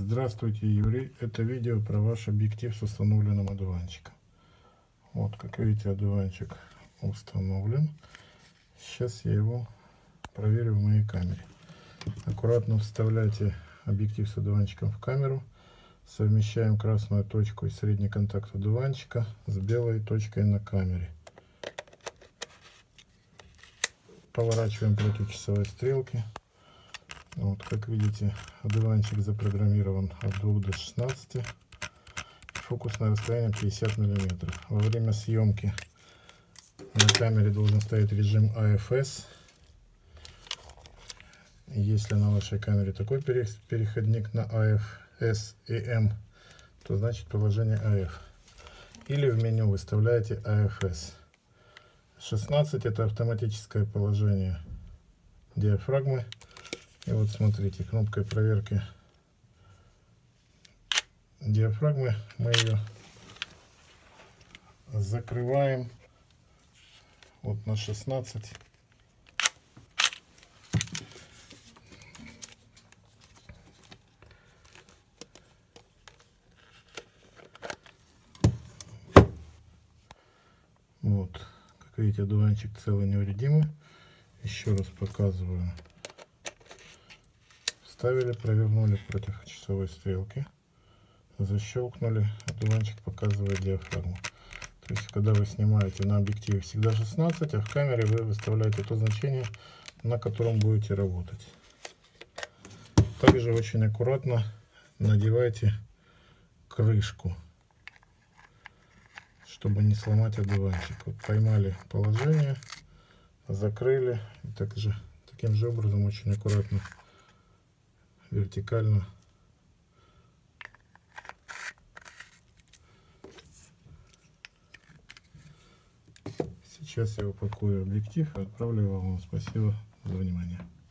Здравствуйте, Юрий. Это видео про ваш объектив с установленным одуванчиком. Вот, как видите, одуванчик установлен. Сейчас я его проверю в моей камере. Аккуратно вставляйте объектив с одуванчиком в камеру. Совмещаем красную точку и средний контакт одуванчика с белой точкой на камере. Поворачиваем против часовой стрелки. Вот, как видите, одуванчик запрограммирован от 2 до 16. Фокусное расстояние 50 мм. Во время съемки на камере должен стоять режим AFS. Если на вашей камере такой переходник на AFS и M, то значит положение AF. Или в меню выставляете AFS. 16 это автоматическое положение диафрагмы. И вот смотрите, кнопкой проверки диафрагмы мы ее закрываем вот на 16. Вот, как видите, одуванчик целый, невредимый. Еще раз показываю. Вставили, провернули против часовой стрелки, защелкнули, одуванчик показывает диафрагму. То есть, когда вы снимаете на объективе всегда 16, а в камере вы выставляете то значение, на котором будете работать. Также очень аккуратно надевайте крышку, чтобы не сломать одуванчик. Вот поймали положение, закрыли, и таким же образом очень аккуратно вертикально сейчас я упакую объектив и отправлю его вам. Спасибо за внимание.